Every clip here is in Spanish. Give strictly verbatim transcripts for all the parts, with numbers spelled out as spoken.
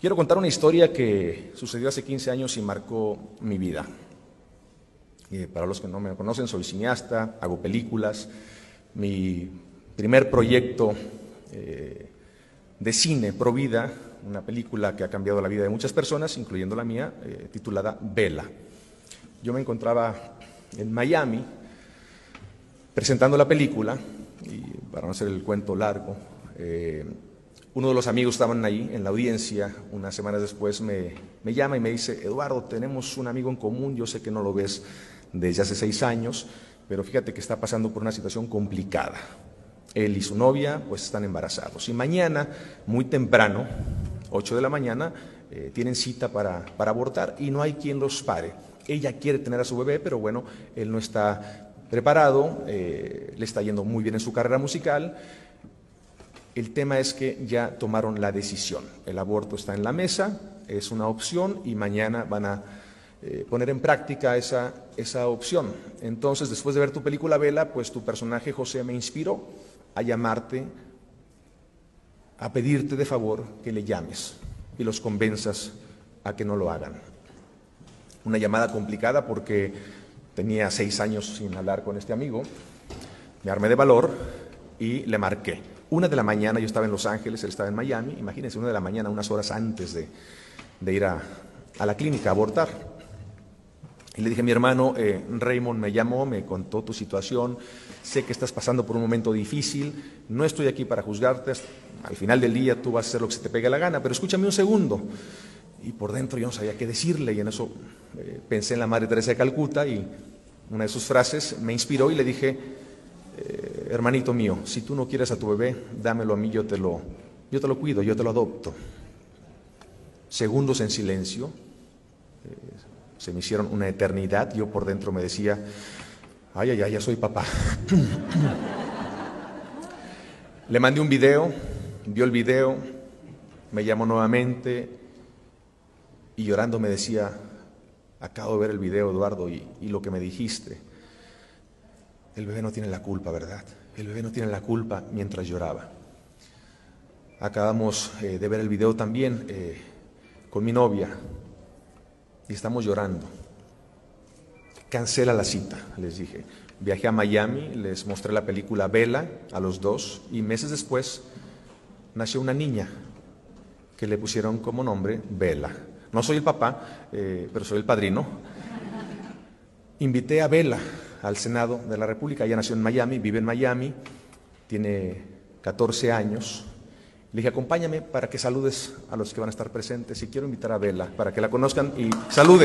Quiero contar una historia que sucedió hace quince años y marcó mi vida. Eh, para los que no me conocen, soy cineasta, hago películas. Mi primer proyecto eh, de cine, Pro Vida, una película que ha cambiado la vida de muchas personas, incluyendo la mía, eh, titulada Vela. Yo me encontraba en Miami presentando la película, y para no hacer el cuento largo, eh, uno de los amigos estaban ahí en la audiencia. Unas semanas después me, me llama y me dice: Eduardo, tenemos un amigo en común, yo sé que no lo ves desde hace seis años, pero fíjate que está pasando por una situación complicada. Él y su novia pues están embarazados y mañana, muy temprano, ocho de la mañana, eh, tienen cita para, para abortar y no hay quien los pare. Ella quiere tener a su bebé, pero bueno, él no está preparado, eh, le está yendo muy bien en su carrera musical. El tema es que ya tomaron la decisión. El aborto está en la mesa, es una opción y mañana van a eh, poner en práctica esa, esa opción. Entonces, después de ver tu película Vela, pues tu personaje José me inspiró a llamarte, a pedirte de favor que le llames y los convenzas a que no lo hagan. Una llamada complicada porque tenía seis años sin hablar con este amigo. Me armé de valor y le marqué. Una de la mañana, yo estaba en Los Ángeles, él estaba en Miami. Imagínense, una de la mañana, unas horas antes de, de ir a, a la clínica a abortar. Y le dije: mi hermano eh, Raymond me llamó, me contó tu situación, sé que estás pasando por un momento difícil, no estoy aquí para juzgarte, al final del día tú vas a hacer lo que se te pegue la gana, pero escúchame un segundo. Y por dentro yo no sabía qué decirle, y en eso eh, pensé en la Madre Teresa de Calcuta, y una de sus frases me inspiró y le dije: eh, hermanito mío, si tú no quieres a tu bebé, dámelo a mí, yo te lo, yo te lo cuido, yo te lo adopto. Segundos en silencio, eh, se me hicieron una eternidad. Yo por dentro me decía: ay, ay, ay, ya soy papá. Le mandé un video, vio el video, me llamó nuevamente y llorando me decía: acabo de ver el video, Eduardo, y, y lo que me dijiste. El bebé no tiene la culpa, ¿verdad? El bebé no tiene la culpa, mientras lloraba. Acabamos eh, de ver el video también eh, con mi novia y estamos llorando. Cancela la cita, les dije. Viajé a Miami, les mostré la película Vela a los dos y meses después nació una niña que le pusieron como nombre Vela. No soy el papá, eh, pero soy el padrino. Invité a Vela al Senado de la República. Ella nació en Miami, vive en Miami, tiene catorce años. Le dije: acompáñame para que saludes a los que van a estar presentes, y quiero invitar a Vela para que la conozcan y salude.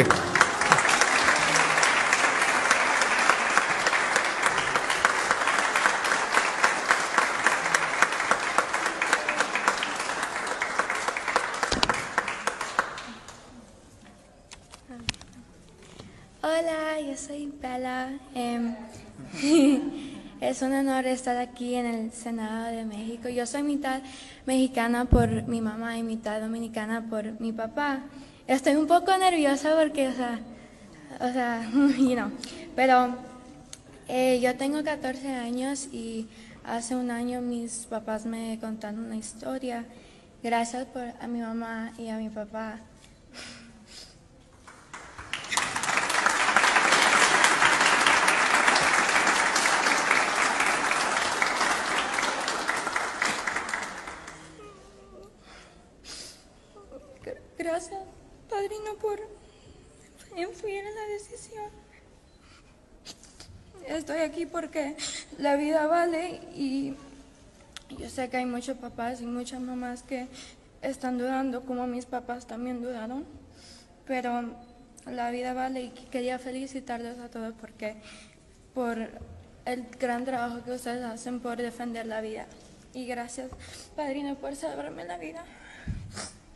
Hola, yo soy Bella. Eh, es un honor estar aquí en el Senado de México. Yo soy mitad mexicana por mi mamá y mitad dominicana por mi papá. Estoy un poco nerviosa porque, o sea, o sea, you know, pero eh, yo tengo catorce años y hace un año mis papás me contaron una historia. Gracias por, a mi mamá y a mi papá. Gracias, padrino, por influir en la decisión. Estoy aquí porque la vida vale y yo sé que hay muchos papás y muchas mamás que están dudando, como mis papás también dudaron, pero la vida vale y quería felicitarlos a todos porque por el gran trabajo que ustedes hacen por defender la vida. Y gracias, padrino, por salvarme la vida.